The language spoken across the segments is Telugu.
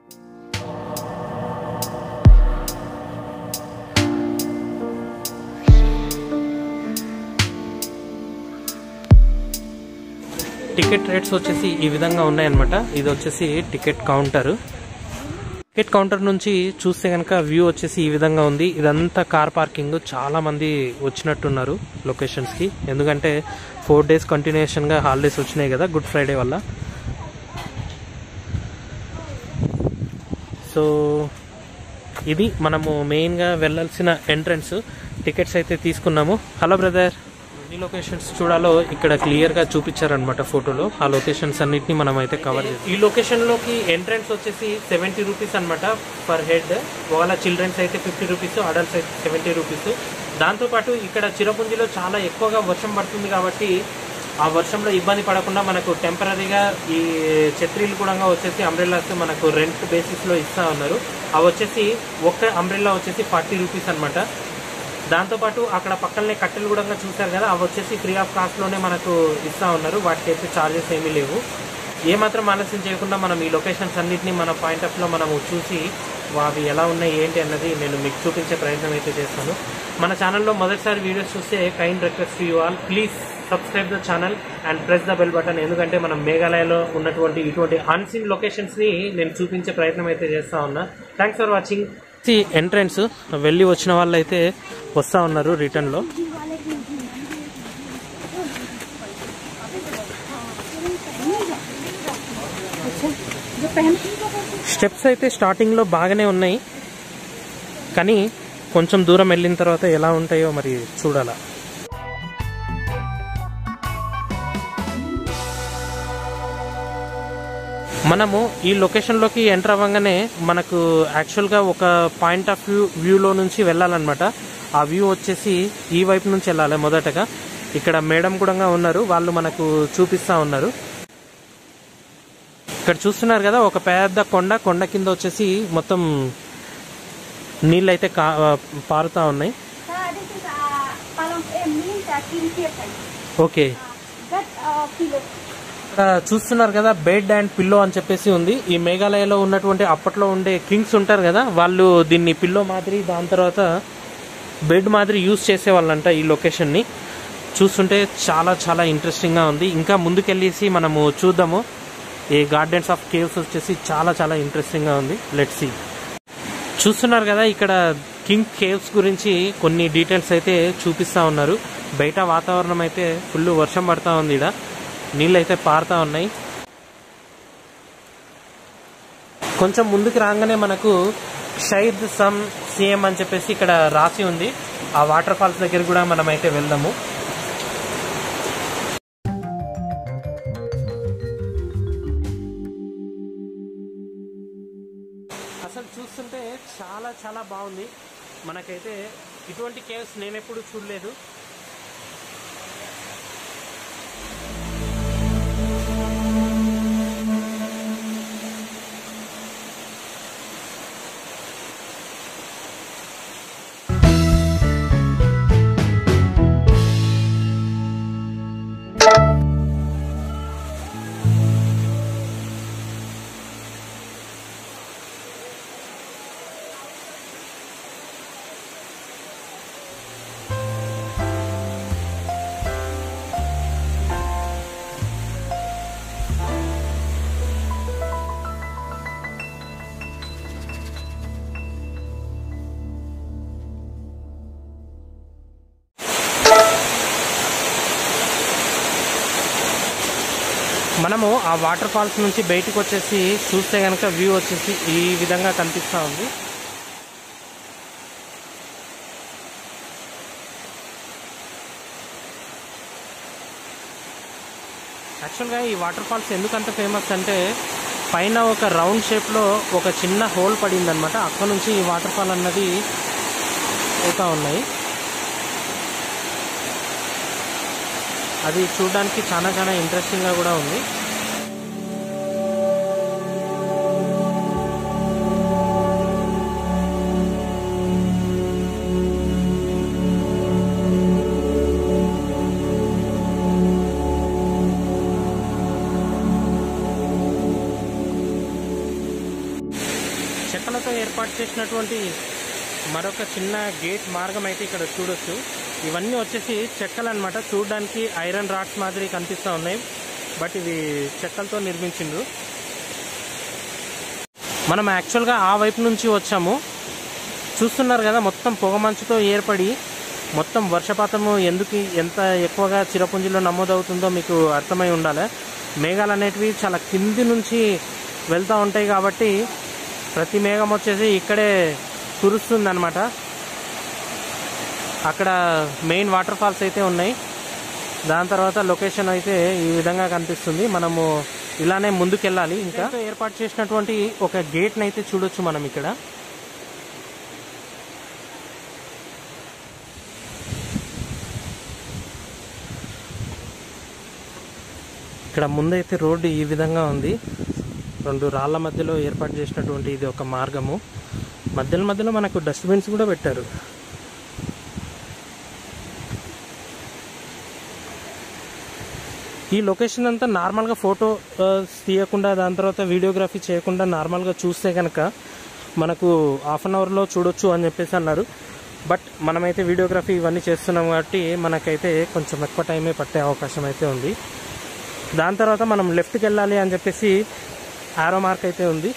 టికెట్ రేట్స్ వచ్చేసి ఈ విధంగా ఉన్నాయన్నమాట. ఇది వచ్చేసి టికెట్ కౌంటర్. టికెట్ కౌంటర్ నుంచి చూస్తే కనుక వ్యూ వచ్చేసి ఈ విధంగా ఉంది. ఇదంతా కార్ పార్కింగ్. చాలా మంది వచ్చినట్టున్నారు లొకేషన్స్ కి, ఎందుకంటే 4 days కంటిన్యూషన్ గా హాలిడేస్ వచ్చినాయి కదా గుడ్ ఫ్రైడే వల్ల. సో ఇది మనము మెయిన్ గా వెళ్ళాల్సిన ఎంట్రన్స్. టికెట్స్ అయితే తీసుకున్నాము. హలో బ్రదర్, ఎన్ని లొకేషన్స్ చూడాలో ఇక్కడ క్లియర్ గా చూపించారనమాట ఫోటోలో. ఆ లొకేషన్స్ అన్నిటిని మనం అయితే కవర్ చేస్తాం. ఈ లొకేషన్ లోకి ఎంట్రన్స్ వచ్చేసి 70 రూపీస్ అనమాట పర్ హెడ్. వాళ్ళ చిల్డ్రన్స్ అయితే 50 రూపీస్, అడల్ట్స్ అయితే 70 రూపీస్. దాంతోపాటు ఇక్కడ చిరపుంజిలో చాలా ఎక్కువగా వర్షం పడుతుంది కాబట్టి ఆ వర్షంలో ఇబ్బంది పడకుండా మనకు టెంపరీగా ఈ ఛత్రీలు కూడా వచ్చేసి అంబ్రెల్లాస్ మనకు రెంట్ బేసిస్ లో ఇస్తా ఉన్నారు. అవి వచ్చేసి ఒక్క అంబ్రెల్లా వచ్చేసి 40 రూపీస్ అనమాట. దాంతోపాటు అక్కడ పక్కనే కట్టెలు కూడా చూసారు కదా, అవి వచ్చేసి ఫ్రీ ఆఫ్ కాస్ట్ లోనే మనకు ఇస్తా ఉన్నారు. వాటికి అయితే చార్జెస్ ఏమీ లేవు. ఏమాత్రం ఆలస్యం చేయకుండా మనం ఈ లొకేషన్స్ అన్నింటినీ మన పాయింట్ ఆఫ్ లో మనము చూసి అవి ఎలా ఉన్నాయి ఏంటి అన్నది నేను మీకు చూపించే ప్రయత్నం అయితే చేస్తాను. మన ఛానల్లో మొదటిసారి వీడియోస్ చూస్తే kind request you all, please subscribe the channel and press the bell button. ఎందుకంటే మనం మేఘాలయలో ఉన్నటువంటి ఇటువంటి అన్సీన్ లొకేషన్స్ ని నేను చూపించే ప్రయత్నం అయితే చేస్తా ఉన్నా. Thanks for watching. ఎంట్రన్స్ వెళ్ళి వచ్చిన వాళ్ళు అయితే వస్తా ఉన్నారు రిటర్న్ లో. స్టెప్స్ అయితే స్టార్టింగ్ లో బాగానే ఉన్నాయి, కానీ కొంచెం దూరం వెళ్ళిన తర్వాత ఎలా ఉంటాయో మరి చూడాలా. మనము ఈ లొకేషన్ లోకి ఎంటర్ అవ్వగానే మనకు యాక్చువల్ గా ఒక పాయింట్ ఆఫ్ వ్యూలో నుంచి వెళ్ళాలన్నమాట. ఆ వ్యూ వచ్చేసి ఈ వైపు నుంచి వెళ్ళాలి. మొదటగా ఇక్కడ మేడం కూడా ఉన్నారు, వాళ్ళు మనకు చూపిస్తా ఉన్నారు. ఇక్కడ చూస్తున్నారు కదా ఒక పెద్ద కొండ కింద వచ్చేసి మొత్తం నీళ్ళు అయితే పారుతా ఉన్నాయి. ఓకే, చూస్తున్నారు కదా బెడ్ అండ్ పిల్లో అని చెప్పేసి ఉంది. ఈ మేఘాలయలో ఉన్నటువంటి అప్పట్లో ఉండే కింగ్స్ ఉంటారు కదా, వాళ్ళు దీన్ని పిల్లో మాదిరి దాని తర్వాత బెడ్ మాదిరి యూజ్ చేసేవాళ్ళంట. ఈ లొకేషన్ ని చూస్తుంటే చాలా చాలా ఇంట్రెస్టింగ్ గా ఉంది. ఇంకా ముందుకెళ్ళేసి మనము చూద్దాము. ఈ గార్డెన్స్ ఆఫ్ కేవ్స్ వచ్చేసి చాలా చాలా ఇంట్రెస్టింగ్ గా ఉంది. Let's see. చూస్తున్నారు కదా ఇక్కడ కింగ్ కేవ్స్ గురించి కొన్ని డీటెయిల్స్ అయితే చూపిస్తా ఉన్నారు. బయట వాతావరణం అయితే ఫుల్ వర్షం పడతా ఉంది. ఇక్కడ నీళ్ళు అయితే పారుతా ఉన్నాయి. కొంచెం ముందుకు రాగానే మనకు షైద్ సమ్ సీఎం అని చెప్పేసి ఇక్కడ రాసి ఉంది. ఆ వాటర్ ఫాల్స్ దగ్గర కూడా మనం అయితే వెళ్దాము. అసలు చూస్తుంటే చాలా చాలా బాగుంది. మనకైతే ఇటువంటి కేవ్స్ నేనెప్పుడు చూడలేదు. మనము ఆ వాటర్ ఫాల్స్ నుంచి బయటకు వచ్చేసి చూస్తే కనుక వ్యూ వచ్చేసి ఈ విధంగా కనిపిస్తూ ఉంది. యాక్చువల్గా ఈ వాటర్ ఫాల్స్ ఎందుకంత ఫేమస్ అంటే పైన ఒక రౌండ్ షేప్లో ఒక చిన్న హోల్ పడిందనమాట. అక్కడ నుంచి ఈ వాటర్ ఫాల్ అన్నది అవుతా ఉన్నాయి. అది చూడడానికి చాలా చాలా ఇంట్రెస్టింగ్గా కూడా ఉంది. చెక్కలతో ఏర్పాటు చేసినటువంటి మరొక చిన్న గేట్ మార్గం అయితే ఇక్కడ చూడొచ్చు. ఇవన్నీ వచ్చేసి చెక్కలు అనమాట. చూడడానికి ఐరన్ రాడ్స్ మాదిరి కనిపిస్తూ ఉన్నాయి, బట్ ఇవి చెక్కలతో నిర్మించిండ్రు. మనం యాక్చువల్గా ఆ వైపు నుంచి వచ్చాము. చూస్తున్నారు కదా, మొత్తం పొగమంచుతో ఏర్పడి మొత్తం వర్షపాతము ఎంత ఎక్కువగా చిరపుంజిలో నమోదవుతుందో మీకు అర్థమై ఉండాలి. మేఘాలు అనేటివి చాలా కింది నుంచి వెళ్తూ ఉంటాయి కాబట్టి ప్రతి మేఘం వచ్చేసి ఇక్కడే కురుస్తుంది అనమాట. అక్కడ మెయిన్ వాటర్ ఫాల్స్ అయితే ఉన్నాయి. దాని తర్వాత లొకేషన్ అయితే ఈ విధంగా కనిపిస్తుంది. మనము ఇలానే ముందుకెళ్ళాలి. ఇంకా ఏర్పాటు చేసినటువంటి ఒక గేట్ని అయితే చూడొచ్చు మనం ఇక్కడ. ఇక్కడ ముందైతే రోడ్డు ఈ విధంగా ఉంది. రెండు రాళ్ల మధ్యలో ఏర్పాటు చేసినటువంటి ఇది ఒక మార్గము. మధ్యలో మనకు డస్ట్బిన్స్ కూడా పెట్టారు. ఈ లొకేషన్ అంతా నార్మల్గా ఫోటో తీయకుండా, దాని తర్వాత వీడియోగ్రఫీ చేయకుండా నార్మల్గా చూస్తే కనుక మనకు హాఫ్ అన్ అవర్లో చూడొచ్చు అని చెప్పేసి అన్నారు. బట్ మనమైతే వీడియోగ్రఫీ ఇవన్నీ చేస్తున్నాం కాబట్టి మనకైతే కొంచెం ఎక్కువ టైమే పట్టే అవకాశం అయితే ఉంది. దాని తర్వాత మనం లెఫ్ట్కి వెళ్ళాలి అని చెప్పేసి ఆరో మార్క్ అయితే ఉంది.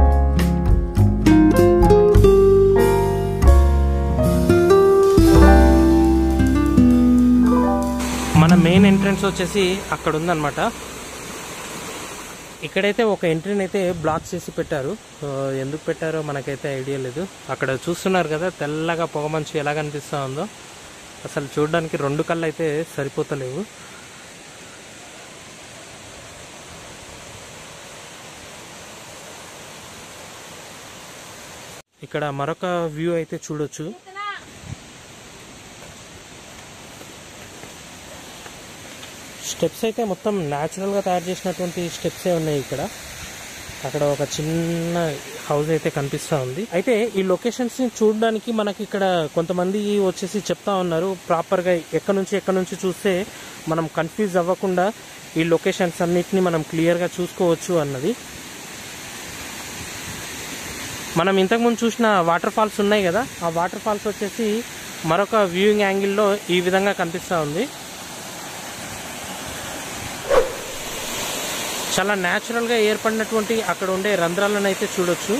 మన మెయిన్ ఎంట్రన్స్ వచ్చేసి అక్కడ ఉందన్నమాట. ఇక్కడైతే ఒక ఎంట్రీని అయితే బ్లాక్ చేసి పెట్టారు. ఎందుకు పెట్టారో మనకైతే ఐడియా లేదు. అక్కడ చూస్తున్నారు కదా తెల్లగా పొగమంచు ఎలా కనిపిస్తూ ఉందో. అసలు చూడడానికి రెండు కళ్ళు అయితే సరిపోతలేవు. ఇక్కడ మరొక వ్యూ అయితే చూడొచ్చు. స్టెప్స్ అయితే మొత్తం న్యాచురల్గా తయారు చేసినటువంటి స్టెప్సే ఉన్నాయి ఇక్కడ. అక్కడ ఒక చిన్న హౌస్ అయితే కనిపిస్తూ ఉంది. అయితే ఈ లొకేషన్స్ని చూడడానికి మనకి ఇక్కడ కొంతమంది వచ్చేసి చెప్తా ఉన్నారు ప్రాపర్గా ఎక్కడి నుంచి చూస్తే మనం కన్ఫ్యూజ్ అవ్వకుండా ఈ లొకేషన్స్ అన్నిటిని మనం క్లియర్గా చూసుకోవచ్చు అన్నది. మనం ఇంతకుముందు చూసిన వాటర్ ఫాల్స్ ఉన్నాయి కదా, ఆ వాటర్ ఫాల్స్ వచ్చేసి మరొక వ్యూయింగ్ యాంగిల్లో ఈ విధంగా కనిపిస్తూ ఉంది. చాలా న్యాచురల్గా ఏర్పడినటువంటి అక్కడ ఉండే రంధ్రాలను అయితే చూడొచ్చు.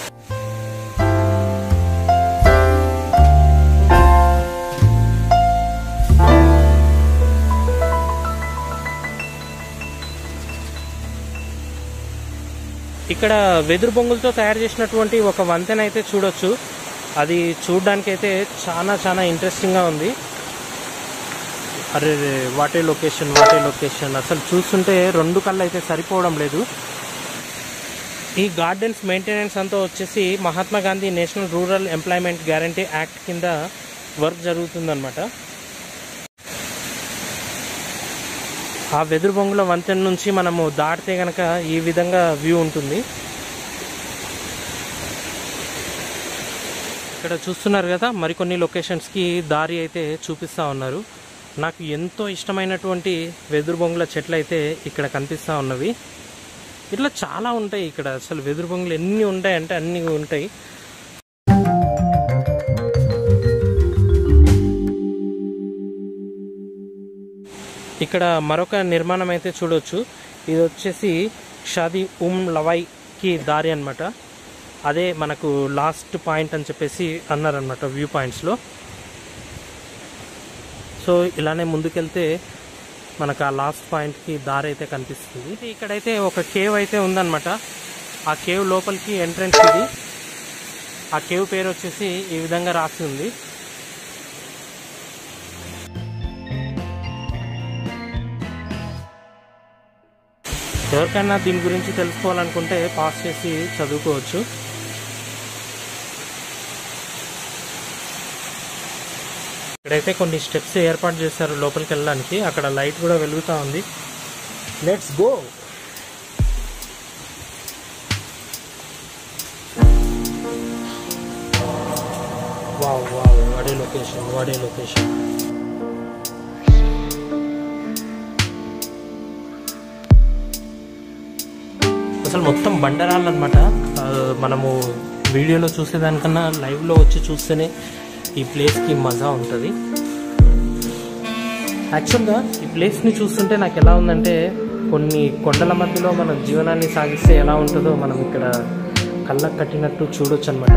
ఇక్కడ వెదురు బొంగులతో తయారు చేసినటువంటి ఒక వంతెన అయితే చూడొచ్చు. అది చూడడానికి అయితే చాలా ఇంట్రెస్టింగ్గా ఉంది. అరే వాటే లొకేషన్ అసలు చూస్తుంటే రెండు కళ్ళు అయితే సరిపోవడం లేదు. ఈ గార్డెన్స్ మెయింటెనెన్స్ అంతా వచ్చేసి Mahatma Gandhi national rural employment guarantee act కింద వర్క్ జరుగుతుందన్నమాట. ఆ వెదురు బొంగుల వంతెన నుంచి మనము దాటితే కనుక ఈ విధంగా వ్యూ ఉంటుంది. ఇక్కడ చూస్తున్నారు కదా మరికొన్ని లొకేషన్స్కి దారి అయితే చూపిస్తూ ఉన్నారు. నాకు ఎంతో ఇష్టమైనటువంటి వెదురు బొంగుల చెట్లు అయితే ఇక్కడ కనిపిస్తూ ఉన్నవి. ఇట్లా చాలా ఉంటాయి ఇక్కడ. అసలు వెదురు బొంగులు ఎన్ని ఉంటాయంటే అన్ని ఉంటాయి. ఇక్కడ మరొక నిర్మాణం అయితే చూడవచ్చు. ఇది వచ్చేసి షాదీ లవాయ్కి దారి అనమాట. అదే మనకు లాస్ట్ పాయింట్ అని చెప్పేసి అన్నారనమాట వ్యూ పాయింట్స్లో. సో ఇలానే ముందుకెళ్తే మనకు ఆ లాస్ట్ పాయింట్కి దారి అయితే కనిపిస్తుంది. ఇక్కడైతే ఒక కేవ్ అయితే ఉందన్నమాట. ఆ కేవ్ లోపలికి ఎంట్రన్స్ ఇది. ఆ కేవ్ పేరు వచ్చేసి ఈ విధంగా రాసి ఉంది. ఎవరికైనా దీని గురించి తెలుసుకోవాలనుకుంటే పాస్ చేసి చదువుకోవచ్చు. ఇక్కడైతే కొన్ని స్టెప్స్ ఏర్పాటు చేశారు లోపలికి వెళ్ళడానికి. అక్కడ లైట్ కూడా వెలుగుతూ ఉంది. Let's go. Wow wow, what a location. అసలు మొత్తం బండరాళ్ళు అనమాట. మనము వీడియోలో చూసేదానికన్నా లైవ్లో వచ్చి చూస్తేనే ఈ ప్లేస్కి మజా ఉంటుంది. యాక్చువల్గా ఈ ప్లేస్ని చూస్తుంటే నాకు ఎలా ఉందంటే, కొన్ని కొండల మధ్యలో మనం జీవనాన్ని సాగిస్తే ఎలా ఉంటుందో మనం ఇక్కడ కళ్ళకు కట్టినట్టు చూడొచ్చు అనమాట.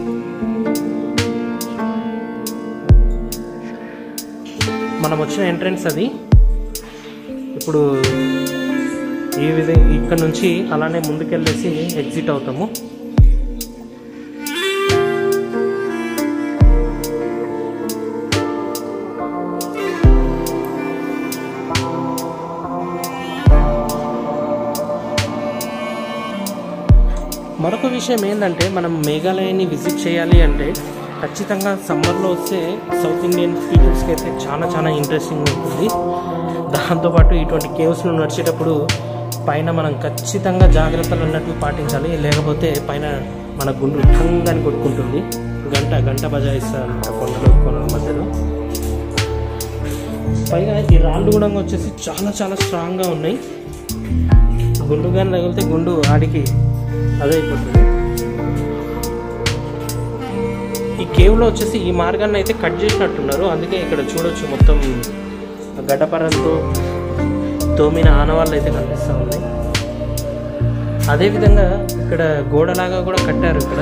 మనం వచ్చిన ఎంట్రన్స్ అది. ఇప్పుడు ఈ విధంగా ఇక్కడ నుంచి అలానే ముందుకెళ్ళేసి ఎగ్జిట్ అవుతాము. మరొక విషయం ఏంటంటే, మనం మేఘాలయని విజిట్ చేయాలి అంటే ఖచ్చితంగా సమ్మర్లో వస్తే సౌత్ ఇండియన్ పీపుల్స్కి అయితే చాలా చాలా ఇంట్రెస్టింగ్ ఉంటుంది. దాంతోపాటు ఇటువంటి కేవ్స్లో నడిచేటప్పుడు పైన మనం ఖచ్చితంగా జాగ్రత్తలు అన్నట్టు పాటించాలి, లేకపోతే పైన మన గుండు ఠంగాని కొట్టుకుంటుంది. గంట బజాయిస్తారు కొండల మధ్యలో. పైగా ఈ రాళ్ళు కూడా వచ్చేసి చాలా చాలా స్ట్రాంగ్గా ఉన్నాయి. గుండు కానీ తగిలితే గుండు ఆడికి అదైపోతుంది. ఈ కేవ్లో వచ్చేసి ఈ మార్గాన్ని అయితే కట్ చేసినట్టున్నారు, అందుకే ఇక్కడ చూడొచ్చు మొత్తం గడ్డపరంతో తోమిన ఆనవాళ్ళు అయితే కనిపిస్తూ ఉంది. అదేవిధంగా ఇక్కడ గోడలాగా కూడా కట్టారు. ఇక్కడ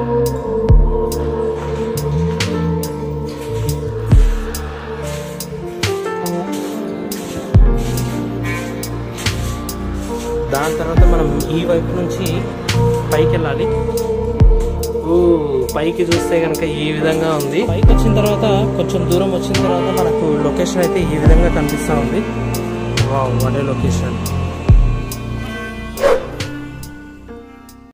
దాని తర్వాత మనం ఈ వైపు నుంచి పైకి వెళ్ళాలి. పైకి చూస్తే కనుక ఈ విధంగా ఉంది. పైకి వచ్చిన తర్వాత కొంచెం దూరం వచ్చిన తర్వాత మనకు లొకేషన్ అయితే ఈ విధంగా కనిపిస్తూ ఉంది. Wow, what a location.